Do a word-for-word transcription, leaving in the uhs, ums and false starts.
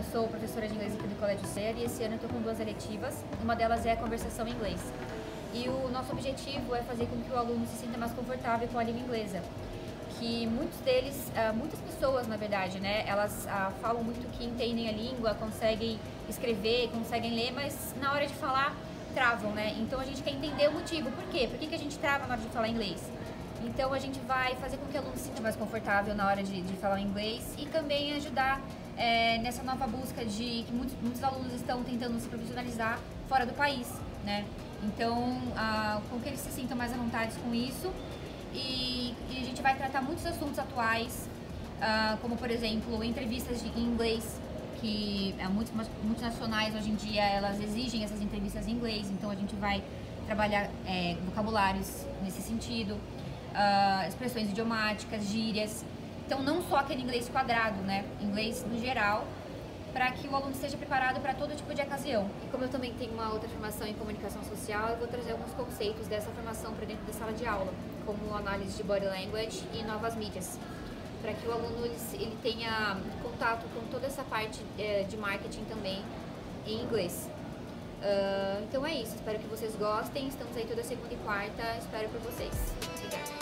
sou professora de inglês aqui do Colégio Ser e esse ano eu estou com duas eletivas. Uma delas é a conversação em inglês. E o nosso objetivo é fazer com que o aluno se sinta mais confortável com a língua inglesa. Que muitos deles, muitas pessoas na verdade, né, elas falam muito que entendem a língua, conseguem escrever, conseguem ler, mas na hora de falar travam, né? Então a gente quer entender o motivo. Por quê? Por que que a gente trava na hora de falar inglês? Então a gente vai fazer com que o aluno se sinta mais confortável na hora de, de falar inglês e também ajudar é, nessa nova busca de que muitos, muitos alunos estão tentando se profissionalizar fora do país, né? Então, ah, com que eles se sintam mais à vontade com isso e, e a gente vai tratar muitos assuntos atuais, ah, como por exemplo entrevistas de, em inglês, que é, muitos, muitos nacionais hoje em dia elas exigem essas entrevistas em inglês, então a gente vai trabalhar é, vocabulários nesse sentido. Uh, expressões idiomáticas, gírias, então não só aquele inglês quadrado, né, inglês no geral, para que o aluno esteja preparado para todo tipo de ocasião. E como eu também tenho uma outra formação em comunicação social, eu vou trazer alguns conceitos dessa formação para dentro da sala de aula, como análise de body language e novas mídias, para que o aluno ele, ele tenha contato com toda essa parte é, de marketing também em inglês. Uh, então é isso, espero que vocês gostem, estamos aí toda segunda e quarta, espero por vocês. Obrigada.